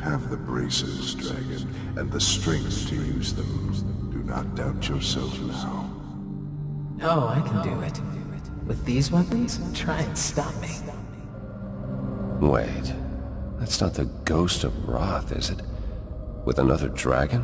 have the braces, Dragon, and the strength to use them. Do not doubt yourself now. Oh, I can do it. With these weapons, try and stop me. Wait, that's not the ghost of Roth, is it? With another dragon?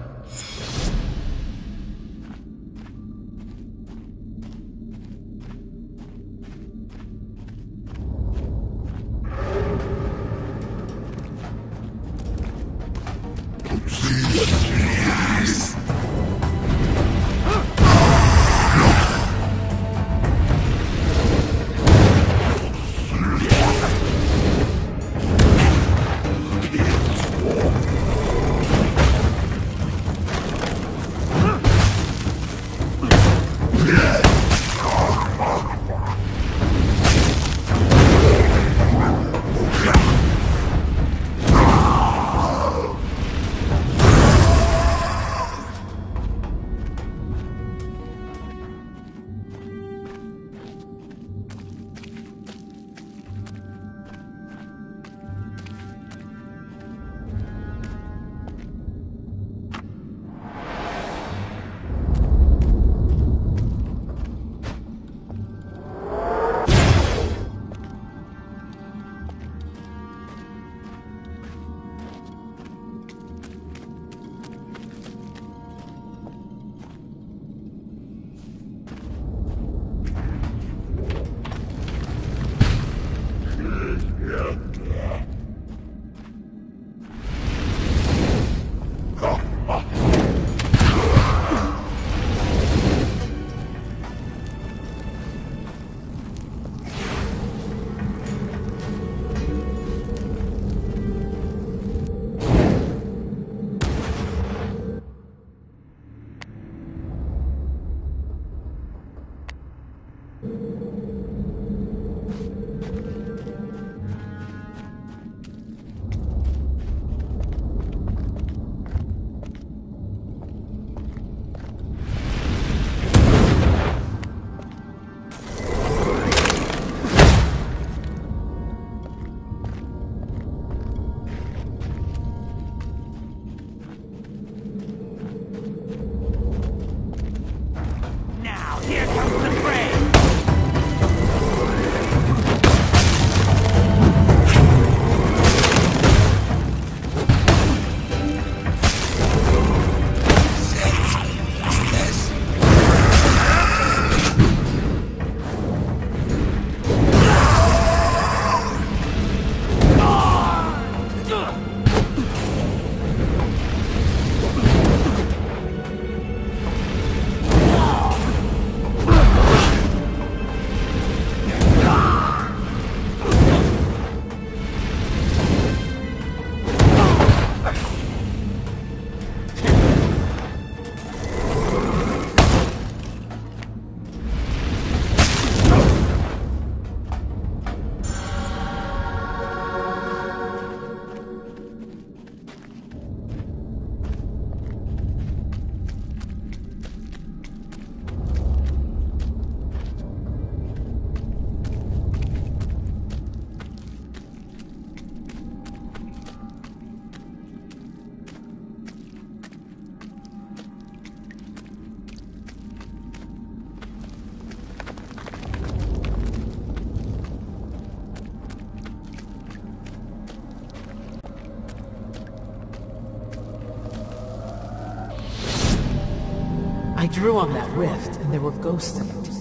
I drew on that rift, and there were ghosts in it.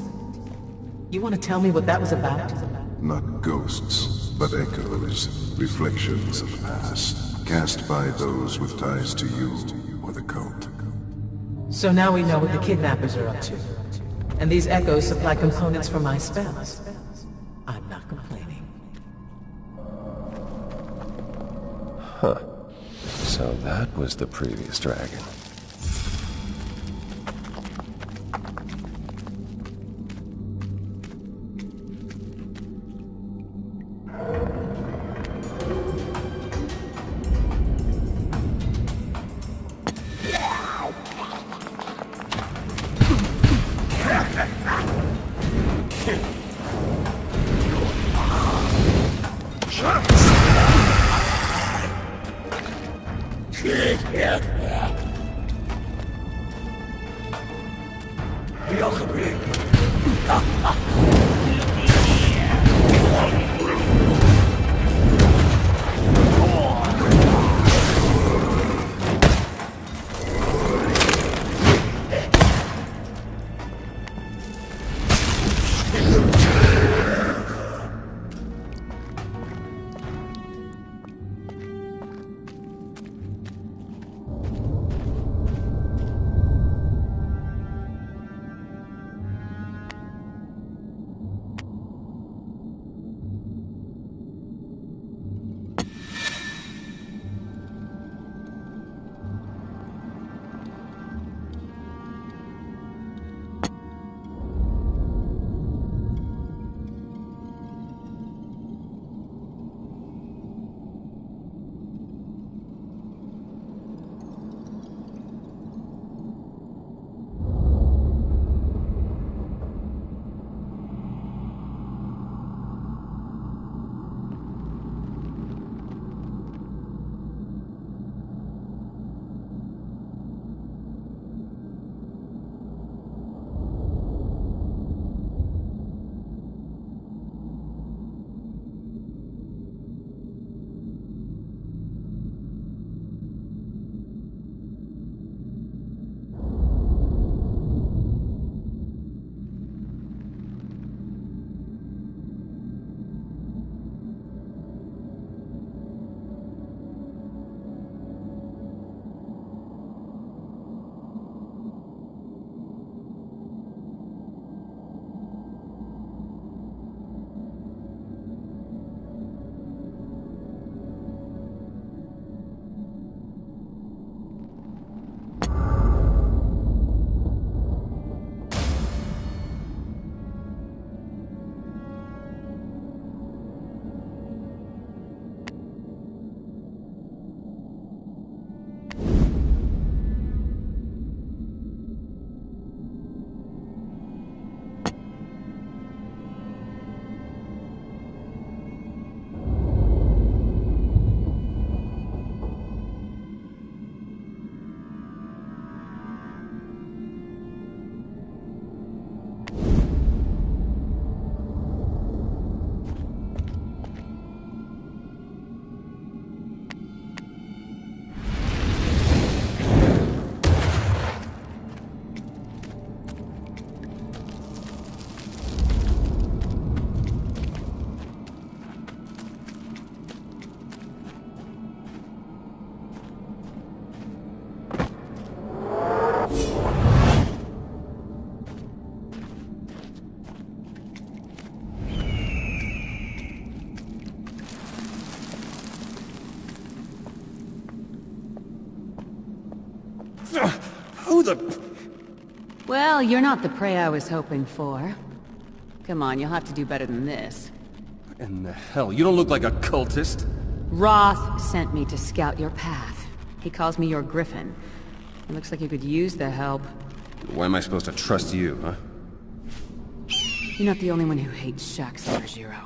You want to tell me what that was about? Not ghosts, but echoes, reflections of the past, cast by those with ties to you or the cult. So now we know what the kidnappers are up to. And these echoes supply components for my spells. I'm not complaining. Huh. So that was the previous dragon. Who the... Well, you're not the prey I was hoping for. Come on, you'll have to do better than this. What in the hell? You don't look like a cultist. Roth sent me to scout your path. He calls me your griffin. It looks like you could use the help. Why am I supposed to trust you, huh? You're not the only one who hates Shaxx or Zero.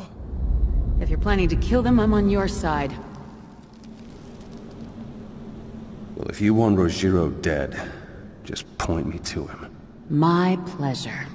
If you're planning to kill them, I'm on your side. Well, if you want Rogiro dead, just point me to him. My pleasure.